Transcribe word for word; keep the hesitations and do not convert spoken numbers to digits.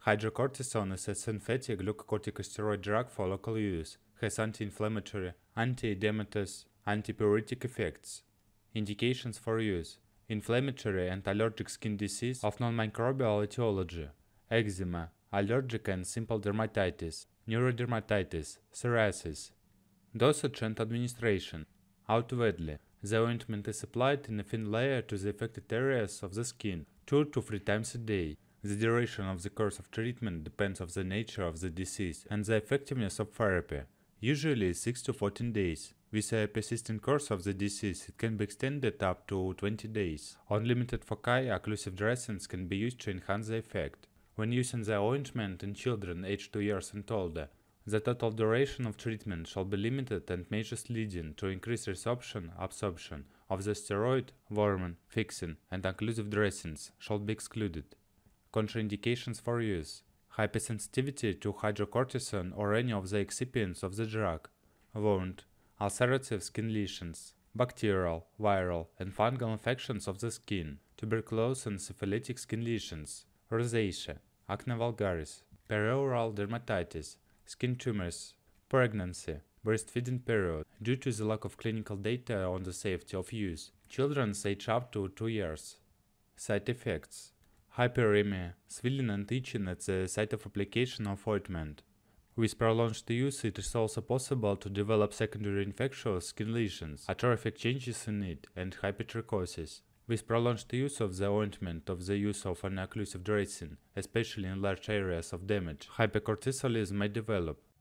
Hydrocortisone is a synthetic glucocorticosteroid drug for local use, has anti-inflammatory, anti-edematous, antipruritic effects. Indications for use: inflammatory and allergic skin disease of non-microbial etiology, eczema, allergic and simple dermatitis, neurodermatitis, psoriasis. Dosage and administration: outwardly, the ointment is applied in a thin layer to the affected areas of the skin, two to three times a day. The duration of the course of treatment depends on the nature of the disease and the effectiveness of therapy, usually six to fourteen days. With a persistent course of the disease, it can be extended up to twenty days. On limited foci, occlusive dressings can be used to enhance the effect. When using the ointment in children aged two years and older, the total duration of treatment shall be limited and measures leading to increased resorption, absorption of the steroid, warming, fixing, and occlusive dressings shall be excluded. Contraindications for use: hypersensitivity to hydrocortisone or any of the excipients of the drug, wound, ulcerative skin lesions, bacterial, viral, and fungal infections of the skin, tuberculosis and syphilitic skin lesions, rosacea, acne vulgaris, perioral dermatitis, skin tumors, pregnancy, breastfeeding period, due to the lack of clinical data on the safety of use, children aged up to two years. Side effects: hyperemia, swelling and itching at the site of application of ointment. With prolonged use, it is also possible to develop secondary infectious skin lesions, atrophic changes in it, and hypertrichosis. With prolonged use of the ointment of the use of an occlusive dressing, especially in large areas of damage, hypercortisolism may develop.